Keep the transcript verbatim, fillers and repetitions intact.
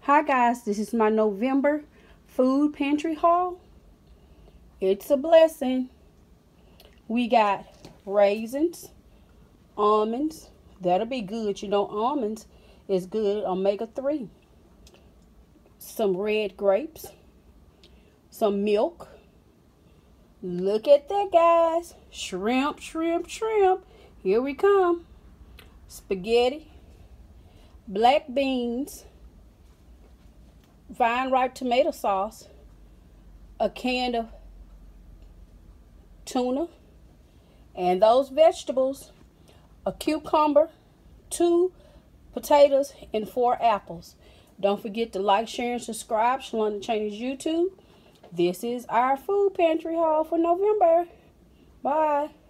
Hi guys, this is my November food pantry haul. It's a blessing. We got raisins, almonds. That'll be good. You know, almonds is good, omega three. Some red grapes, some milk. Look at that, guys. Shrimp, shrimp, shrimp. Here we come. Spaghetti, black beans, fine ripe tomato sauce, a can of tuna, and those vegetables, a cucumber, two potatoes, and four apples. Don't forget to like, share, and subscribe. Shalonda Chaney's YouTube. This is our food pantry haul for November. Bye.